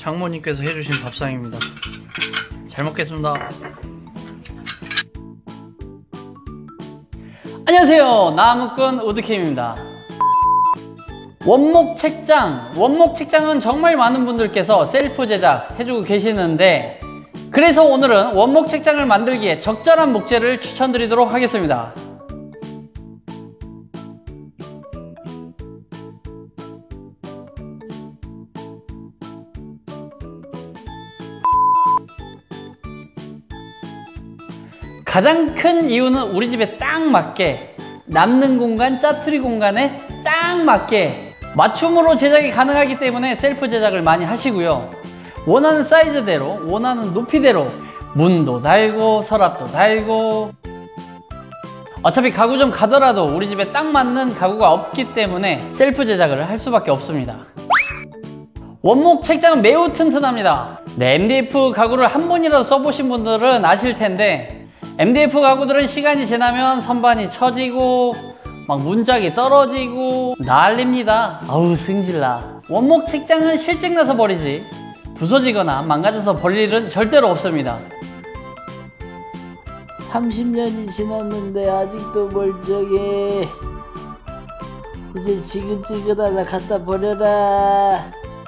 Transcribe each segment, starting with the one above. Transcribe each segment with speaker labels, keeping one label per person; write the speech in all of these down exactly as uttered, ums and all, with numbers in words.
Speaker 1: 장모님께서 해주신 밥상입니다. 잘 먹겠습니다. 안녕하세요, 나무꾼 우드캠입니다. 원목 책장, 원목 책장은 정말 많은 분들께서 셀프 제작 해주고 계시는데, 그래서 오늘은 원목 책장을 만들기에 적절한 목재를 추천드리도록 하겠습니다. 가장 큰 이유는 우리 집에 딱 맞게, 남는 공간, 짜투리 공간에 딱 맞게 맞춤으로 제작이 가능하기 때문에 셀프 제작을 많이 하시고요. 원하는 사이즈대로, 원하는 높이대로 문도 달고 서랍도 달고, 어차피 가구점 가더라도 우리 집에 딱 맞는 가구가 없기 때문에 셀프 제작을 할 수밖에 없습니다. 원목 책장은 매우 튼튼합니다. 네, 엠디에프 가구를 한 번이라도 써보신 분들은 아실 텐데, 엠디에프 가구들은 시간이 지나면 선반이 처지고 막 문짝이 떨어지고 난립니다. 아우 승질나. 원목 책장은 실증나서 버리지 부서지거나 망가져서 버릴 일은 절대로 없습니다.
Speaker 2: 삼십 년이 지났는데 아직도 멀쩡해. 이제 지긋지긋하다 갖다 버려라.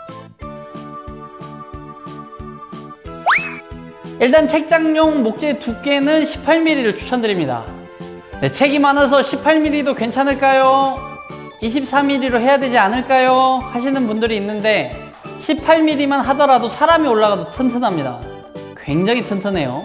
Speaker 1: 일단 책장용 목재 두께는 십팔 밀리미터를 추천드립니다. 네, 책이 많아서 십팔 밀리미터도 괜찮을까요? 이십사 밀리미터로 해야 되지 않을까요? 하시는 분들이 있는데, 십팔 밀리미터만 하더라도 사람이 올라가도 튼튼합니다. 굉장히 튼튼해요.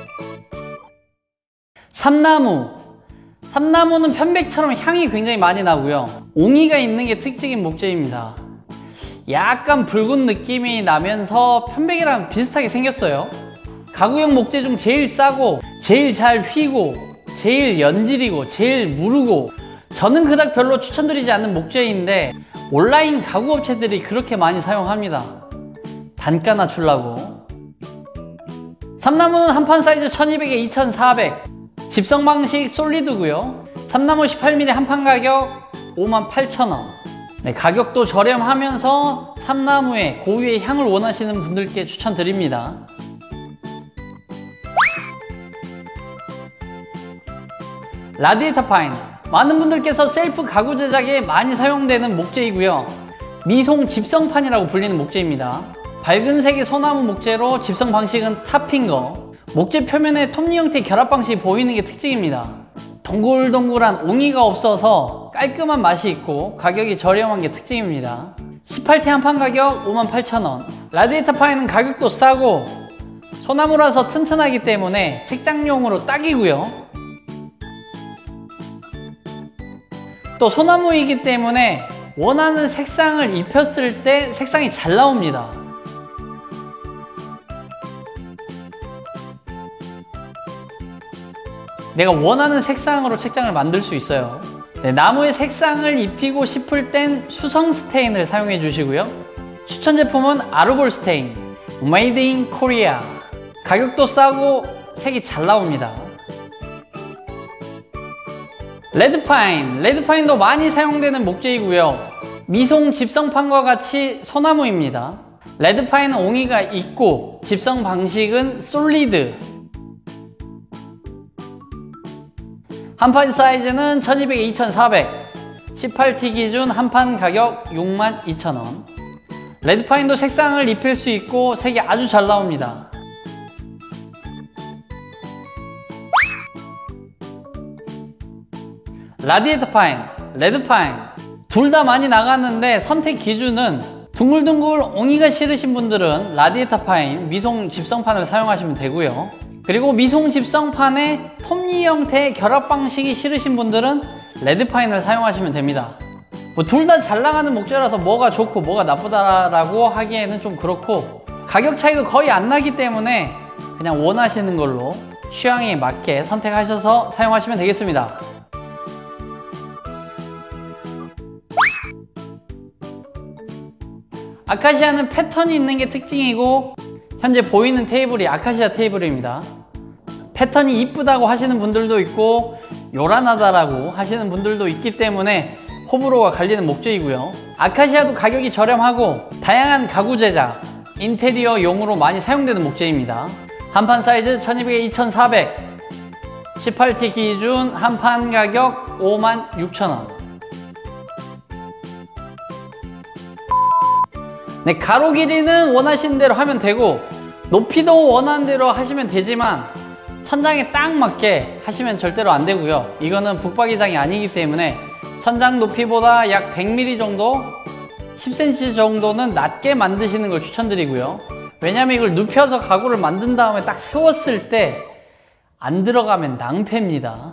Speaker 1: 삼나무. 삼나무는 편백처럼 향이 굉장히 많이 나고요. 옹이가 있는 게 특징인 목재입니다. 약간 붉은 느낌이 나면서 편백이랑 비슷하게 생겼어요. 가구용 목재 중 제일 싸고 제일 잘 휘고 제일 연질이고 제일 무르고, 저는 그닥 별로 추천드리지 않는 목재인데 온라인 가구 업체들이 그렇게 많이 사용합니다. 단가 낮추려고. 삼나무는 한판 사이즈 천이백에 이천사백, 집성 방식 솔리드고요. 삼나무 십팔 밀리미터 한판 가격 오만 팔천 원. 네, 가격도 저렴하면서 삼나무의 고유의 향을 원하시는 분들께 추천드립니다. 라디에이터 파인. 많은 분들께서 셀프 가구 제작에 많이 사용되는 목재이고요. 미송 집성판이라고 불리는 목재입니다. 밝은 색의 소나무 목재로 집성 방식은 탑핑거, 목재 표면에 톱니 형태의 결합 방식이 보이는 게 특징입니다. 동글동글한 옹이가 없어서 깔끔한 맛이 있고 가격이 저렴한 게 특징입니다. 십팔 티 한판 가격 오만 팔천 원. 라디에이터 파인은 가격도 싸고 소나무라서 튼튼하기 때문에 책장용으로 딱이고요. 또 소나무이기 때문에 원하는 색상을 입혔을 때 색상이 잘 나옵니다. 내가 원하는 색상으로 책장을 만들 수 있어요. 네, 나무의 색상을 입히고 싶을 땐 수성 스테인을 사용해 주시고요. 추천 제품은 아르골 스테인, Made in Korea. 가격도 싸고 색이 잘 나옵니다. 레드파인. 레드파인도 많이 사용되는 목재이고요. 미송 집성판과 같이 소나무입니다. 레드파인은 옹이가 있고 집성 방식은 솔리드. 한판 사이즈는 천이백에 이천사백, 십팔 티 기준 한판 가격 육만 이천 원. 레드파인도 색상을 입힐 수 있고 색이 아주 잘 나옵니다. 라디에이터 파인, 레드파인 둘 다 많이 나갔는데 선택 기준은 둥글둥글 옹이가 싫으신 분들은 라디에이터 파인 미송 집성판을 사용하시면 되고요. 그리고 미송 집성판에 톱니 형태의 결합 방식이 싫으신 분들은 레드파인을 사용하시면 됩니다. 뭐 둘 다 잘 나가는 목재라서 뭐가 좋고 뭐가 나쁘다라고 하기에는 좀 그렇고, 가격 차이도 거의 안 나기 때문에 그냥 원하시는 걸로 취향에 맞게 선택하셔서 사용하시면 되겠습니다. 아카시아는 패턴이 있는 게 특징이고, 현재 보이는 테이블이 아카시아 테이블입니다. 패턴이 이쁘다고 하시는 분들도 있고 요란하다라고 하시는 분들도 있기 때문에 호불호가 갈리는 목재이고요. 아카시아도 가격이 저렴하고 다양한 가구 제작, 인테리어용으로 많이 사용되는 목재입니다. 한판 사이즈 천이백에 이천사백, 십팔 티 기준 한판 가격 오만 육천 원. 네, 가로 길이는 원하시는 대로 하면 되고 높이도 원하는 대로 하시면 되지만 천장에 딱 맞게 하시면 절대로 안 되고요. 이거는 북박이장이 아니기 때문에 천장 높이보다 약 백 밀리미터 정도, 십 센티미터 정도는 낮게 만드시는 걸 추천드리고요. 왜냐면 이걸 눕혀서 가구를 만든 다음에 딱 세웠을 때 안 들어가면 낭패입니다.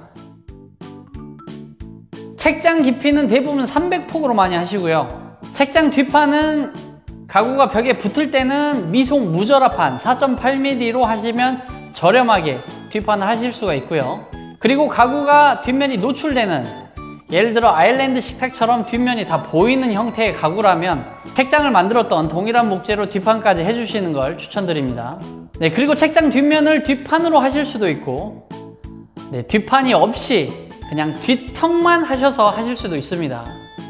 Speaker 1: 책장 깊이는 대부분 삼백 폭으로 많이 하시고요. 책장 뒷판은 가구가 벽에 붙을 때는 미속 무절합판 사 점 팔 밀리미터로 하시면 저렴하게 뒷판을 하실 수가 있고요. 그리고 가구가 뒷면이 노출되는, 예를 들어 아일랜드 식탁처럼 뒷면이 다 보이는 형태의 가구라면 책장을 만들었던 동일한 목재로 뒷판까지 해주시는 걸 추천드립니다. 네, 그리고 책장 뒷면을 뒷판으로 하실 수도 있고, 네, 뒷판이 없이 그냥 뒷턱만 하셔서 하실 수도 있습니다.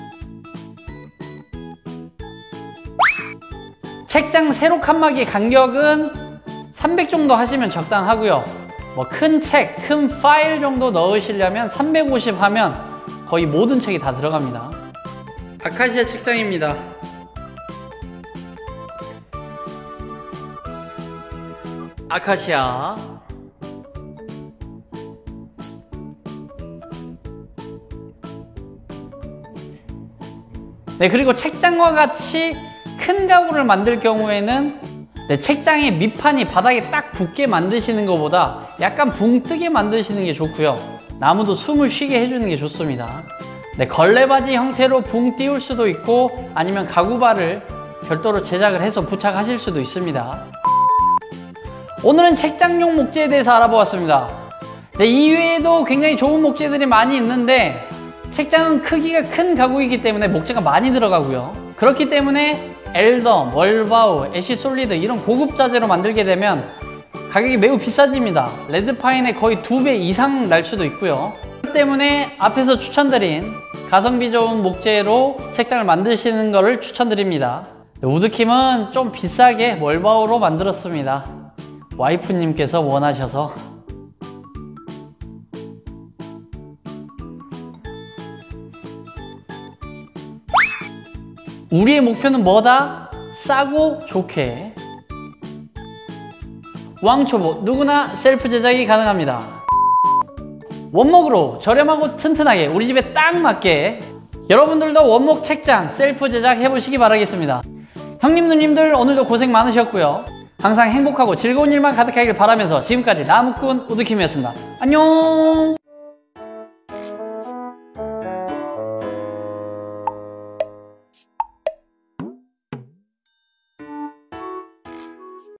Speaker 1: 책장 세로 칸막이 간격은 삼백 정도 하시면 적당하고요. 뭐 큰 책, 큰 파일 정도 넣으시려면 삼백오십 하면 거의 모든 책이 다 들어갑니다. 아카시아 책장입니다. 아카시아. 네, 그리고 책장과 같이 큰 가구를 만들 경우에는 네, 책장의 밑판이 바닥에 딱 붙게 만드시는 것보다 약간 붕 뜨게 만드시는 게 좋고요. 나무도 숨을 쉬게 해주는 게 좋습니다. 네, 걸레바지 형태로 붕 띄울 수도 있고 아니면 가구발을 별도로 제작을 해서 부착하실 수도 있습니다. 오늘은 책장용 목재에 대해서 알아보았습니다. 네, 이외에도 굉장히 좋은 목재들이 많이 있는데 책장은 크기가 큰 가구이기 때문에 목재가 많이 들어가고요. 그렇기 때문에 엘덤, 월바우, 애쉬솔리드 이런 고급 자재로 만들게 되면 가격이 매우 비싸집니다. 레드파인의 거의 두 배 이상 날 수도 있고요. 그렇기 때문에 앞에서 추천드린 가성비 좋은 목재로 책장을 만드시는 것을 추천드립니다. 우드킴은 좀 비싸게 월바우로 만들었습니다. 와이프님께서 원하셔서. 우리의 목표는 뭐다? 싸고 좋게. 왕초보 누구나 셀프 제작이 가능합니다. 원목으로 저렴하고 튼튼하게 우리 집에 딱 맞게 여러분들도 원목 책장 셀프 제작 해보시기 바라겠습니다. 형님 누님들 오늘도 고생 많으셨고요. 항상 행복하고 즐거운 일만 가득하길 바라면서 지금까지 나무꾼 우드킴이었습니다. 안녕.